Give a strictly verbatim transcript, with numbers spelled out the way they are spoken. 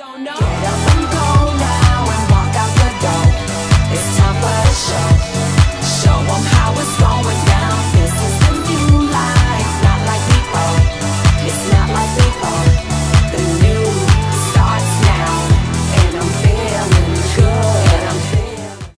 Get up and go now and walk out the door. It's time for the show.